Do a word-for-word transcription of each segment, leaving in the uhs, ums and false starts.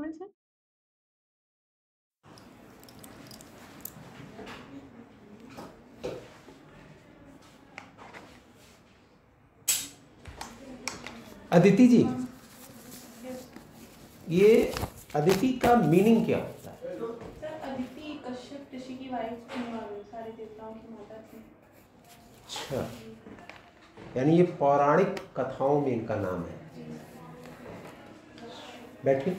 कौन सा? अदिति जी, यस ये अदिति का मीनिंग क्या होता है? सर, अदिति कश्यप ऋषि की वाइफ थी और सारे देवताओं की माता थी। अच्छा, यानी ये पौराणिक कथाओं में इनका नाम है। बैठिए,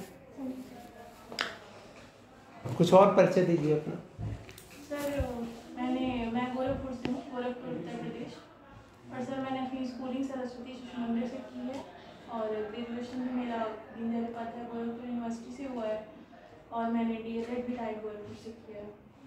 कुछ और परिचय दीजिए अपना। सर मैंने मैं गोरखपुर से हूँ, गोरखपुर उत्तर प्रदेश। और सर मैंने अपनी स्कूलिंग सरस्वती शिशु मंदिर से की है और ग्रेजुएशन भी मेरा दीनदयाल उपाध्याय गोरखपुर यूनिवर्सिटी से हुआ है और मैंने डी एल एड भी टाइप गोरखपुर से किया है।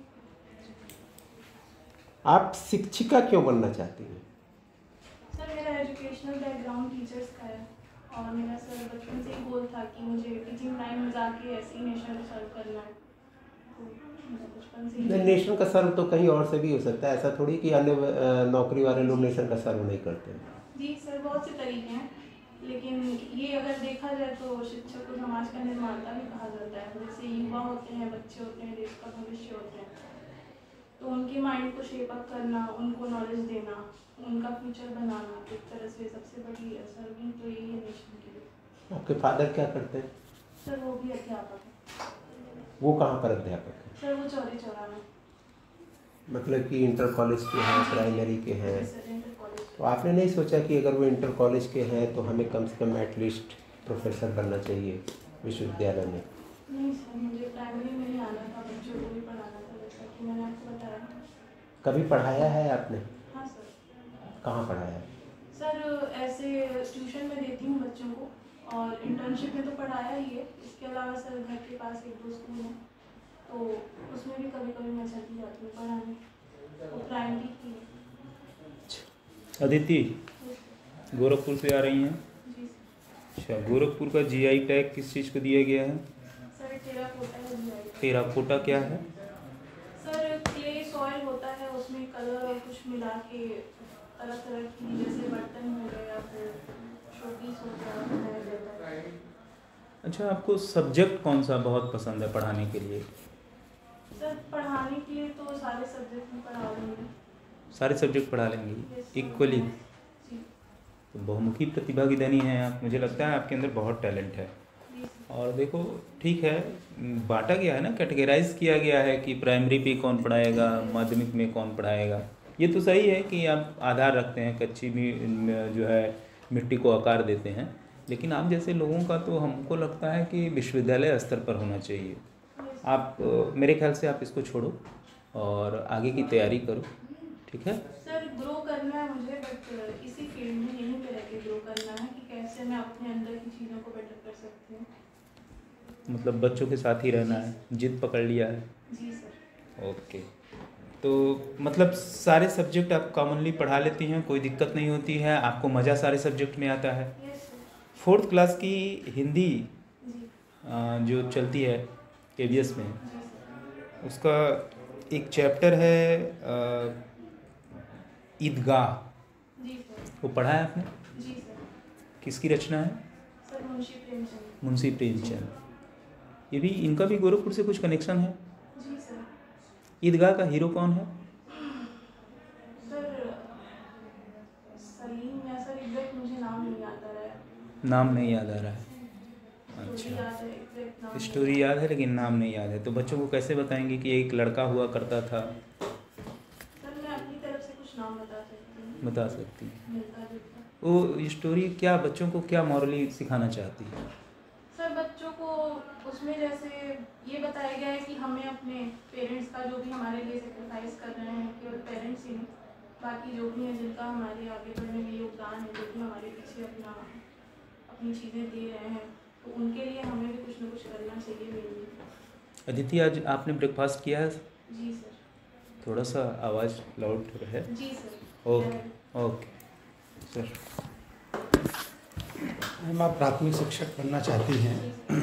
आप शिक्षिका क्यों बनना चाहती हैं? सर मेरा एजुकेशनल बैकग्राउंड टीचर्स का है और मेरा सर बचपन से ही गोल था कि मुझे टीचिंग लाइन में जाके ऐसे ही नेशनल सर्व करना है। तो मेरा बचपन से ही नेशन का सर्व तो कहीं और से भी हो सकता है, ऐसा थोड़ी कि अन्य अ, नौकरी वाले लोग नेशन का सर्व नहीं करते हैं। जी सर, बहुत से तरीके हैं, लेकिन ये अगर देखा जाए तो शिक्षक को समाज का निर्माता भी कहा जाता है। जैसे युवा होते हैं, बच्चे होते हैं, देश का भविष्य होते हैं, तो उनके माइंड को शेप अप करना, उनको नॉलेज देना, उनका फ्यूचर बनाना, एक तरह से सबसे बड़ी सर्विंग तो यही है नेशन के लिए। आपके फादर क्या करते हैं? सर वो भी अध्यापक है। वो कहाँ पर अध्यापक है? सर वो चौरी चौरा में। मतलब कि इंटर कॉलेज के हैं, प्राइमरी के हैं? जी सर, इंटर कॉलेज। तो आपने नहीं सोचा कि अगर वो इंटर कॉलेज के हैं तो हमें कम से कम एटलीस्ट प्रोफेसर बनना चाहिए विश्वविद्यालय में? नहीं सर, मुझे प्राइमरी में ही आना था, बच्चों को भी पढ़ाना था, जैसा कि मैंने आपको बताया। कभी पढ़ाया है आपने? हाँ सर। कहाँ पढ़ाया है? सर ऐसे ट्यूशन में देती हूँ बच्चों को और इंटर्नशिप में तो पढ़ाया ही है। इसके अलावा सर घर के पास एक दो स्कूल हैं, तो उसमें भी कभी कभी मैं चलती जाती हूँ पढ़ाने, तो प्राइमरी की है। अदिति गोरखपुर से आ रही हैं? जी सर। अच्छा, गोरखपुर का जीआई टैग किस चीज़ को दिया गया है? सर टेराकोटा है जी आई। टेराकोटा क्या है? सर क्ले सॉइल होता है, उसमें कलर और कुछ मिला के तरह तरह की, जैसे बर्तन हो गए या फिर शोपीस हो गया, बनाया जाता है। अच्छा, आपको सब्जेक्ट कौन सा बहुत पसंद है पढ़ाने के लिए? सर पढ़ाने के लिए तो सारे सब्जेक्ट में पढ़ा लेंगे। सारे सब्जेक्ट पढ़ा लेंगी इक्वली? जी तो बहुमुखी प्रतिभा की धनी हैं आप, मुझे लगता है आपके अंदर बहुत टैलेंट है। जी। और देखो, ठीक है, बांटा गया है ना, कैटेगराइज किया गया है कि प्राइमरी पे कौन पढ़ाएगा, माध्यमिक में कौन पढ़ाएगा। ये तो सही है कि आप आधार रखते हैं, कच्ची भी जो है मिट्टी को आकार देते हैं, लेकिन आप जैसे लोगों का तो हमको लगता है कि विश्वविद्यालय स्तर पर होना चाहिए। आप मेरे ख्याल से आप इसको छोड़ो और आगे की तैयारी करो, ठीक है? सर ग्रो करना है मुझे, बट इसी फील्ड में यहीं पे रह के ग्रो करना है कि कैसे मैं अपने अंदर की चीज़ों को बेटर कर सकती हूँ। मतलब बच्चों के साथ ही रहना है, जिद पकड़ लिया है? जी सर। ओके, तो मतलब सारे सब्जेक्ट आप कॉमनली पढ़ा लेती हैं, कोई दिक्कत नहीं होती है, आपको मज़ा सारे सब्जेक्ट में आता है? Yes sir. फोर्थ क्लास की हिंदी जी आ, जो चलती है के बी एस में, जी सर। उसका एक चैप्टर है आ, ईदगाह, जी सर। वो पढ़ा है आपने? जी सर। किसकी रचना है? सर मुंशी प्रेमचंद। मुंशी प्रेमचंद। ये भी, इनका भी गोरखपुर से कुछ कनेक्शन है? जी सर। ईदगाह का हीरो कौन है? सर सलीम या सर एग्जैक्ट मुझे नाम नहीं याद आ रहा है। नाम नहीं याद आ रहा है? स्टोरी अच्छा, याद है, एग्जैक्ट नाम नहीं स्टोरी याद है लेकिन नाम नहीं याद है, तो बच्चों को कैसे बताएंगे कि एक लड़का हुआ करता था? सर मैं अपनी तरफ से कुछ नाम बता सकती हूँ, बता सकती हैं? मिलता जुलता। वो स्टोरी क्या बच्चों को क्या मॉरली सिखाना चाहती है? सर बच्चों को उसमें जैसे ये बताया गया है कि हमें अपने पेरेंट्स का जो भी हमारे लिए सेक्रीफाइस कर रहे हैं, केवल पेरेंट्स ही नहीं, बाकी जो भी हैं जिनका हमारे आगे बढ़ने में योगदान है, जो भी हमारे पीछे अपना अपनी चीज़ें दे रहे हैं, तो उनके लिए हमें भी कुछ ना कुछ करना चाहिए मेनली। अदिति, आज आपने ब्रेकफास्ट किया है? जी सर। थोड़ा सा आवाज़ लाउड है। जी sir. Okay okay sir. Ma'am, आप प्राथमिक शिक्षक बनना चाहती हैं।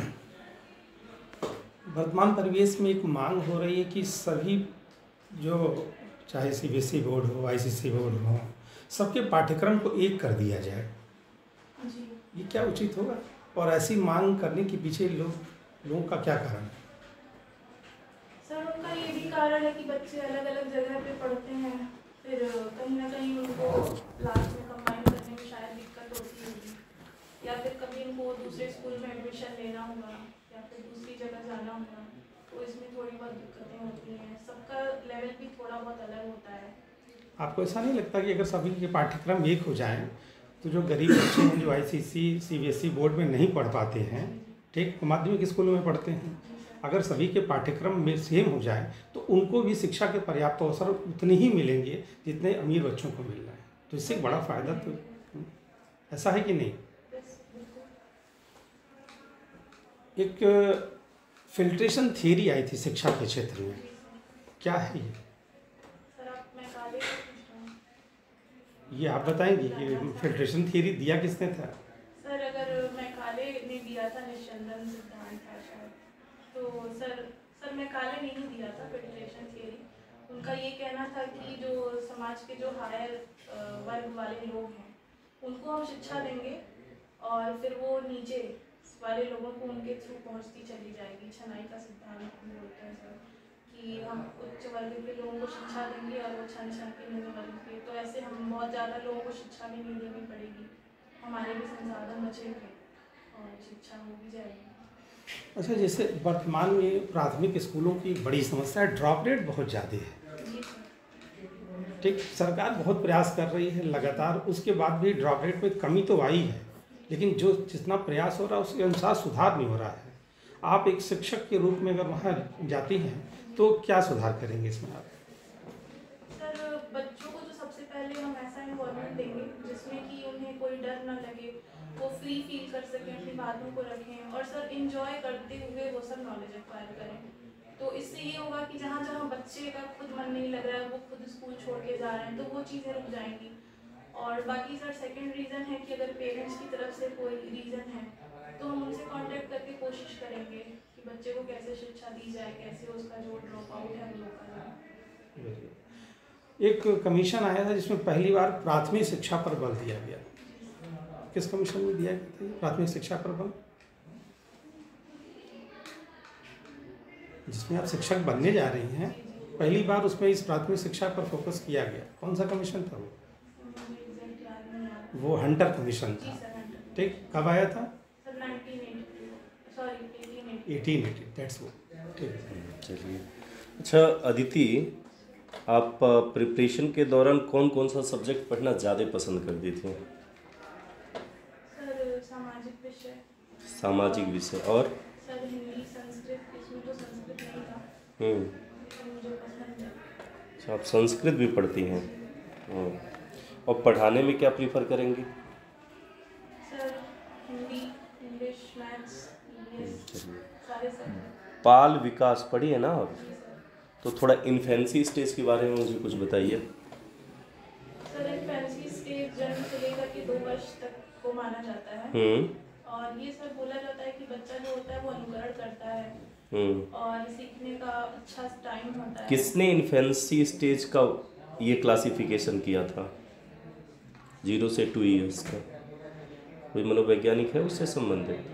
वर्तमान परिवेश में एक मांग हो रही है कि सभी, जो चाहे C B S E board हो, I C S E board हो, सबके पाठ्यक्रम को एक कर दिया जाए। जी। ये क्या उचित होगा? और ऐसी मांग करने के पीछे लोग लोगों का क्या कारण है? सर उनका ये भी कारण है कि बच्चे अलग अलग जगह पे पढ़ते हैं, फिर कहीं ना कहीं उनको लास्ट में कंबाइन करने में शायद दिक्कत होती होगी, या फिर कभी उनको दूसरे स्कूल में एडमिशन लेना होगा या फिर दूसरी जगह जाना होगा, तो इसमें थोड़ी बहुत दिक्कतें होती हैं। सबका लेवल भी थोड़ा बहुत अलग होता है। आपको ऐसा नहीं लगता कि अगर सभी के पाठ्यक्रम एक हो जाएं तो जो गरीब बच्चे हैं जो आईसीएसई सीबीएसई बोर्ड में नहीं पढ़ पाते हैं, ठीक, माध्यमिक स्कूलों में पढ़ते हैं, अगर सभी के पाठ्यक्रम में सेम हो जाए तो उनको भी शिक्षा के पर्याप्त अवसर उतने ही मिलेंगे जितने अमीर बच्चों को मिल रहा है। तो इससे बड़ा फायदा तो ऐसा है कि नहीं? एक फिल्ट्रेशन थियरी आई थी शिक्षा के क्षेत्र में, क्या है ये? सर आप मैं काले को पूछ रहा हूँ। ये आप बताएंगे कि फिल्ट्रेशन थियरी दिया किसने था? सर अगर मैं काले ने दिया था निश्चंदन सिद्धांत था शायद, तो सर सर मैं काले ने ही दिया था फिल्ट्रेशन थियरी। उनका ये कहना था कि जो समाज के जो हायर वर्ग वाले लोग हैं उनको हम शिक्षा देंगे और फिर वो नीचे वाले लोगों को उनके थ्रू पहुंचती चली जाएगी। छनाई का सिद्धांत बोलते हैं सर कि हम उच्च वर्ग के लोगों को शिक्षा देंगे और वो छन छन के निम्न वर्ग के, तो ऐसे हम बहुत ज़्यादा लोगों को शिक्षा भी नहीं देनी पड़ेगी, हमारे भी संसाधन बचेंगे और शिक्षा हो भी जाएगी। अच्छा, जैसे वर्तमान में प्राथमिक स्कूलों की बड़ी समस्या ड्रॉप रेट बहुत ज़्यादा है, जी सर। ठीक, सरकार बहुत प्रयास कर रही है लगातार, उसके बाद भी ड्रॉप रेट में कमी तो आई है, लेकिन जो जितना प्रयास हो रहा है उसके अनुसार सुधार नहीं हो रहा है। आप एक शिक्षक के रूप में अगर वहाँ जाती हैं तो क्या सुधार करेंगे इसमें आप? सर बच्चों को तो सबसे पहले हम ऐसा इन्वॉल्वमेंट देंगे जिसमें कि उन्हें कोई डर ना लगे, वो फ्री फील कर सकें, अपनी बातों को रखें और सर इंजॉय करते हुए वो सब नॉलेज एक्वायर करें। तो इससे ये होगा कि जहाँ जहाँ बच्चे का खुद मन नहीं लग रहा है, वो खुद स्कूल छोड़ के जा रहे हैं, तो वो चीज़ें रुक जाएंगी। और बाकी सर सेकंड रीज़न है कि अगर पेरेंट्स की तरफ से कोई रीज़न है तो हम उनसे कांटेक्ट करके कोशिश करेंगे कि बच्चे को कैसे शिक्षा दी जाए, कैसे उसका जो ड्रॉप आउट है वो रोका जाए। एक कमीशन आया था जिसमें पहली बार प्राथमिक शिक्षा पर बल दिया गया, किस कमीशन में दिया गया था प्राथमिक शिक्षा पर बल? जिसमें आप शिक्षक बनने जा रही हैं, पहली बार उसमें इस प्राथमिक शिक्षा पर फोकस किया गया, कौन सा कमीशन था वो? वो हंटर कमीशन था, ठीक, कब आया था? एटीन एटी, दैट्स वो, ठीक। चलिए, अच्छा अदिति, आप प्रिपरेशन के दौरान कौन कौन सा सब्जेक्ट पढ़ना ज़्यादा पसंद करती थी? सर सामाजिक विषय। सामाजिक विषय और? सर हिंदी संस्कृत, इसमें तो संस्कृत नहीं था, हम्म, तो मुझे पसंद है। अच्छा, आप संस्कृत भी पढ़ती हैं? हम्म, और पढ़ाने में क्या प्रीफर करेंगी? Sir Hindi, English, maths, EVS, सारे सब्जेक्ट। बाल विकास पढ़ी है ना आप? जी सर। तो थोड़ा इन्फेंसी स्टेज के बारे में मुझे कुछ बताइए। सर इन्फेंसी स्टेज जन्म से लेकर के दो वर्ष तक को माना जाता है, हम्म और ये सर बोला जाता है कि बच्चा जो होता है वो अनुकरण करता है हम्म और सीखने का अच्छा टाइम होता है। किसने इन्फेंसी स्टेज का ये क्लासिफिकेशन किया था, जीरो से टू इयर्स का? कोई मनोवैज्ञानिक है उससे संबंधित?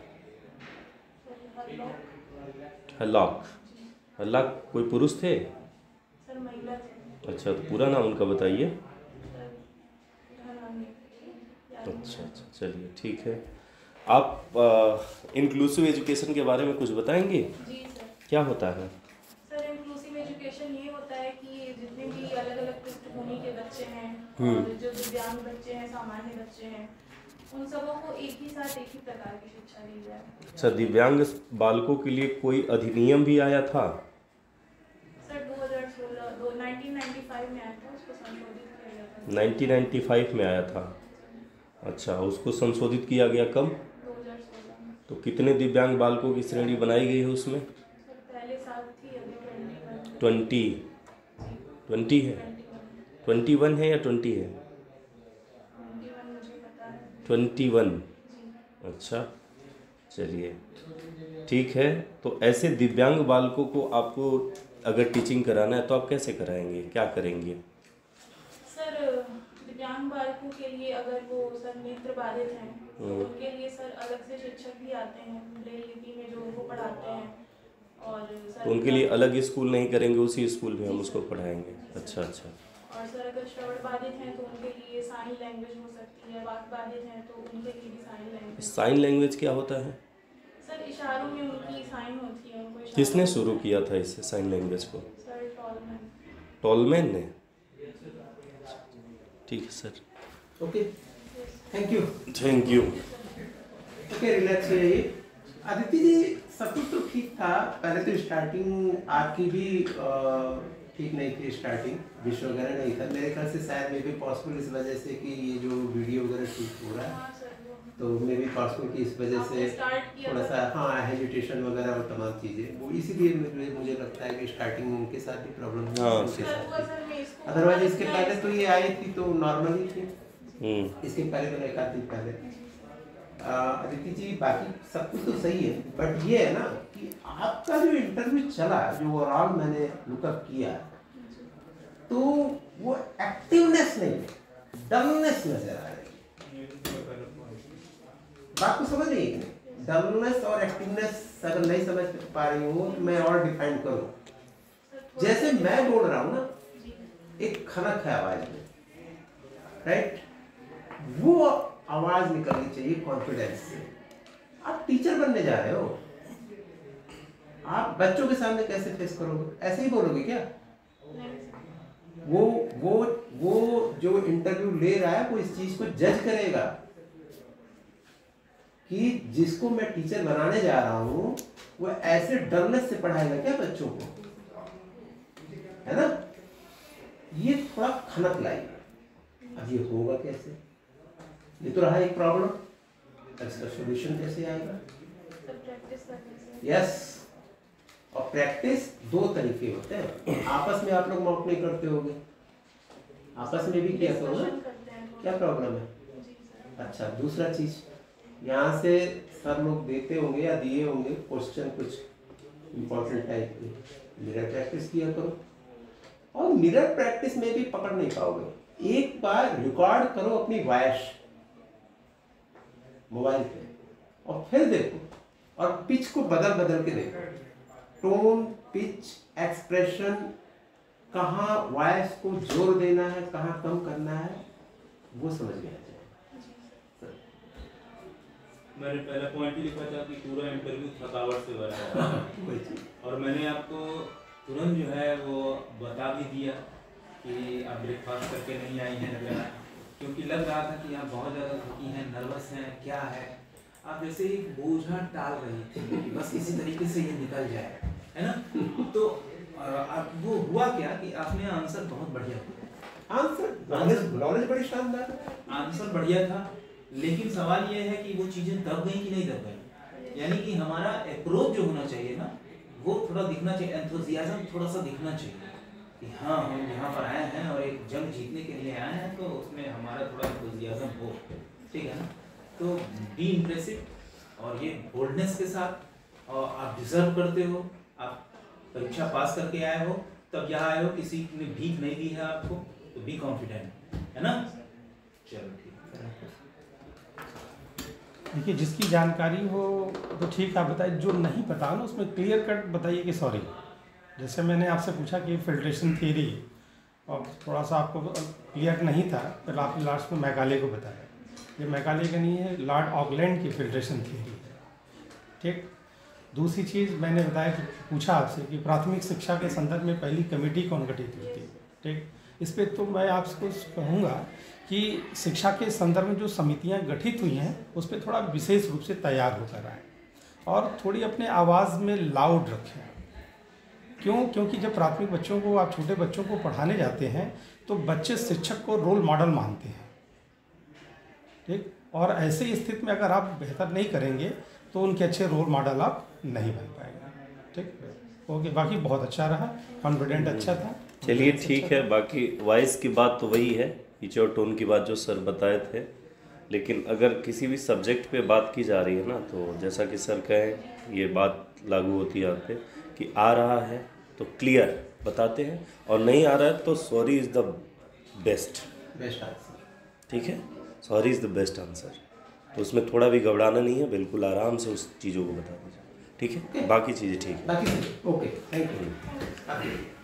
Sir Hurlock. हरलॉक। हरलॉक कोई पुरुष थे? सर महिला थे। अच्छा, तो पूरा नाम उनका बताइए। सर धनानी, याद नहीं अच्छा है। अच्छा, चलिए ठीक है। आप इंक्लूसिव एजुकेशन के बारे में कुछ बताएंगे? जी सर। क्या होता है? सर इंक्लूसिव एजुकेशन ये होता है कि जितने भी अलग अलग पृष्ठभूमि के बच्चे हैं हम्म। और जो दिव्यांग बच्चे हैं, सामान्य बच्चे हैं, उन सबों को एक ही साथ एक ही प्रकार की शिक्षा दी जाए। अच्छा, दिव्यांग बालकों के लिए कोई अधिनियम भी आया था? सर दो हज़ार सोलह दो नाइनटीन नाइन्टी फाइव में आया था, उसको संशोधित किया गया था। नाइनटीन नाइन्टी फाइव में आया था। अच्छा, उसको संशोधित किया गया कब? दो हज़ार सोलह में। तो कितने दिव्यांग बालकों की श्रेणी बनाई गई है उसमें? सर पहले साल थी, अभी ट्वेंटी वन। ट्वेंटी ट्वेंटी है? ट्वेंटी वन है या ट्वेंटी है? ट्वेंटी वन मुझे पता है। Twenty one. जी। अच्छा, चलिए ठीक है। तो ऐसे दिव्यांग बालकों को आपको अगर टीचिंग कराना है तो आप कैसे कराएंगे, क्या करेंगे? सर दिव्यांग बालकों के लिए अगर वो सर नेत्र बाधित हैं तो उनके लिए सर अलग से शिक्षक भी आते हैं ब्रेल लिपि में जो उनको पढ़ाते हैं। और सर तो उनके लिए अलग स्कूल नहीं करेंगे, उसी स्कूल में हम उसको पढ़ाएंगे। अच्छा अच्छा। और सर अगर श्रवण बाधित हैं तो उनके लिए साइन लैंग्वेज हो सकती है, वाक बाधित हैं तो उनके लिए भी साइन लैंग्वेज। साइन लैंग्वेज क्या होता है? सर इशारों में उनकी साइन होती है, उनको किसने शुरू किया था इससे साइन लैंग्वेज को? Sir Tallman. टॉलमैन ने? ठीक है sir. Okay, thank you. Thank you. Okay, relax हो जाइए। अदिति जी, सब कुछ तो ठीक था, पहले तो स्टार्टिंग आपकी भी ठीक नहीं थी, स्टार्टिंग विषय वगैरह नहीं था मेरे ख्याल से, शायद मे भी पॉसिबल इस वजह से कि ये जो वीडियो वगैरह शूट हो रहा है तो मे भी पॉसिबल कि इस वजह से थोड़ा सा हाँ हेजिटेशन वगैरह और तमाम चीज़ें, वो इसीलिए मुझे मुझे लगता है कि स्टार्टिंग में उनके साथ भी प्रॉब्लम हुई, हाँ। उनके साथ भी। अदरवाइज इसके पहले तो ये आई थी तो नॉर्मल ही थी, इसके पहले तो एक आध दिन पहले। अदिति जी, बाकी सब कुछ तो सही है, बट ये है ना कि आपका जो इंटरव्यू चला, जो ओवरऑल मैंने लुकअप किया, तो वो एक्टिवनेस नहीं है, डलनेस नजर आ रही है। बात को समझ रही है? डलनेस और एक्टिवनेस अगर नहीं समझ पा रही हूँ तो मैं और डिफाइन करूँ। जैसे मैं बोल रहा हूँ ना, एक खनक है आवाज में, राइट? वो आवाज निकलनी चाहिए कॉन्फिडेंस से। आप टीचर बनने जा रहे हो, आप बच्चों के सामने कैसे फेस करोगे? ऐसे ही बोलोगे क्या? वो वो वो जो इंटरव्यू ले रहा है वो इस चीज को जज करेगा कि जिसको मैं टीचर बनाने जा रहा हूं वो ऐसे डरनेस से पढ़ाएगा क्या बच्चों को, है ना? ये थोड़ा खनक लाई। अब ये होगा कैसे? ये तो रहा एक प्रॉब्लम, इसका सॉल्यूशन कैसे आएगा? यस, और प्रैक्टिस दो तरीके होते हैं। आपस में आप लोग मॉक नहीं करते होगे, आपस में भी किया करो ना, क्या प्रॉब्लम है? अच्छा, दूसरा चीज, यहाँ से सर लोग देते होंगे या दिए होंगे क्वेश्चन कुछ इम्पोर्टेंट टाइप के, मिरर प्रैक्टिस किया करो। और मिरर प्रैक्टिस में भी पकड़ नहीं पाओगे, एक बार रिकॉर्ड करो अपनी वॉइस मोबाइल पे और फिर देखो, और पिच को बदल बदल के देखो, टोन, पिच, एक्सप्रेशन, कहाँ वॉइस को जोर देना है, कहाँ कम करना है, वो समझ में आ जाए। मैंने पहला पॉइंट ही लिखा था कि पूरा इंटरव्यू थकावट से भरा है और मैंने आपको तुरंत जो है वो बता भी दिया कि आप ब्रेकफास्ट करके नहीं आई हैं वगैरह, क्योंकि लग रहा था कि आप बहुत ज़्यादा थकी हैं, नर्वस हैं, क्या है। आप जैसे एक बोझा टाल रही थी कि बस इसी तरीके से ये निकल जाए, है ना? तो आप वो हुआ क्या कि आपने आंसर बहुत बढ़िया दिया, आंसर नॉलेज नॉलेज बड़ी शानदार, आंसर बढ़िया था, लेकिन सवाल ये है कि वो चीज़ें दब गई कि नहीं दब गई। यानी कि हमारा अप्रोच जो होना चाहिए ना, वो थोड़ा दिखना चाहिए, एंथुसियाज्म थोड़ा सा दिखना चाहिए कि हाँ हम यहाँ पर आए हैं और एक जंग जीतने के लिए आए हैं, तो उसमें हमारा थोड़ा एंथुसियाज्म हो, ठीक है ना? तो बी इम्प्रेसिव और ये बोल्डनेस के साथ, और आप डिजर्व करते हो, आप परीक्षा पास करके आए हो, तब यहाँ आए हो, किसी ने भीख नहीं दी है आपको, तो बी कॉन्फिडेंट, है ना? चलो ठीक है। देखिए, जिसकी जानकारी हो तो ठीक आप बताइए, जो नहीं पता ना उसमें क्लियर कट बताइए कि सॉरी। जैसे मैंने आपसे पूछा कि फिल्ट्रेशन थ्योरी, और थोड़ा सा आपको क्लियर नहीं था, फिर आपने लास्ट में मैकाले को बताया। ये मैकाले का नहीं है, लॉर्ड ऑकलैंड की फिल्ट्रेशन थ्योरी है, ठीक। दूसरी चीज़ मैंने बताया कि पूछा आपसे कि प्राथमिक शिक्षा के संदर्भ में पहली कमेटी कौन गठित हुई थी, ठीक। इस पर तो मैं आपको कहूँगा कि शिक्षा के संदर्भ में जो समितियाँ गठित हुई हैं उस पर थोड़ा विशेष रूप से तैयार होकर आए और थोड़ी अपने आवाज़ में लाउड रखें। क्यों? क्योंकि जब प्राथमिक बच्चों को, आप छोटे बच्चों को पढ़ाने जाते हैं तो बच्चे शिक्षक को रोल मॉडल मानते हैं, ठीक। और ऐसे स्थिति में अगर आप बेहतर नहीं करेंगे तो उनके अच्छे रोल मॉडल आप नहीं बन पाएंगे, ठीक। ओके, बाकी बहुत अच्छा रहा, कॉन्फिडेंट अच्छा था। चलिए ठीक है, बाकी वॉइस की बात तो वही है, पिच और टोन की बात जो सर बताए थे, लेकिन अगर किसी भी सब्जेक्ट पे बात की जा रही है ना, तो जैसा कि सर कहें ये बात लागू होती है यहाँ पे कि आ रहा है तो क्लियर बताते हैं, और नहीं आ रहा है तो sorry is the best best answer, ठीक है, sorry is the best answer. तो उसमें थोड़ा भी घबराना नहीं है, बिल्कुल आराम से उस चीज़ों को बता दीजिए, ठीक है? बाकी चीज़ें ठीक है। बाकी ओके, थैंक यू।